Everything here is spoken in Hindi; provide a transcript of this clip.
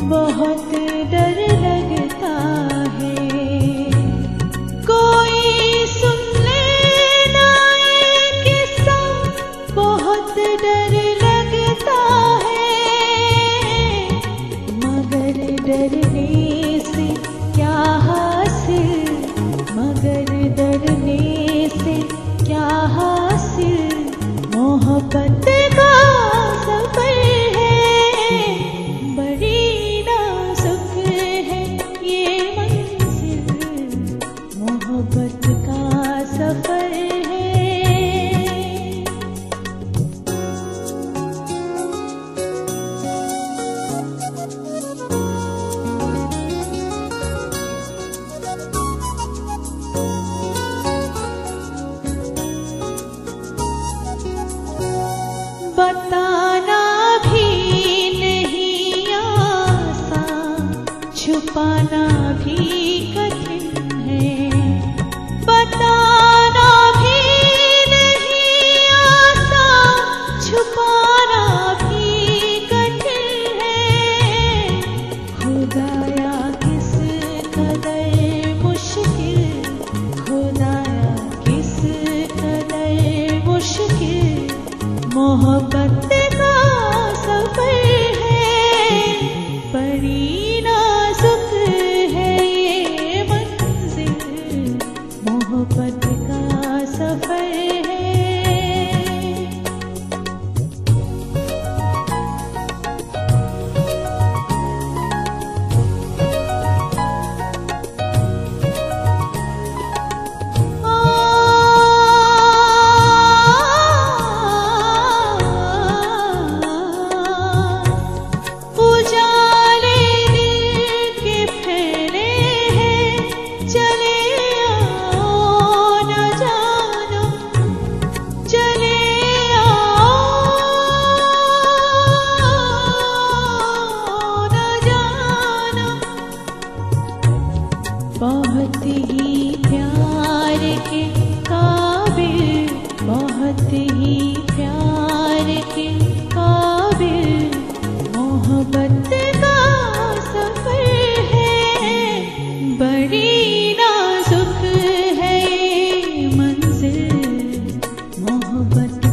बहुत डर लगता है, कोई सुन लेना ये किस्सा, बहुत डर लगता है, मगर डरने से क्या हासिल, मगर डरने से क्या हासिल, मोहब्बत का सफर है, बड़ी नाजुक है ये मंजिल, मोहब्बत का सफर है। बताना भी नहीं आसान, छुपाना भी कठिन है, बताना भी नहीं आसान, छुपाना भी कठिन है, खुदाया किस कदर मुश्किल, खुदाया किस कदर मुश्किल, मोहब्बत का सफर है, बड़ी नाजुक है ये मंजिल, मोहब्बत का सफर है। बहुत ही प्यार के काबिल, बहुत ही प्यार के काबिल, मोहब्बत का सफर है, बड़ी नाजुक है ये मंजिल, मोहब्बत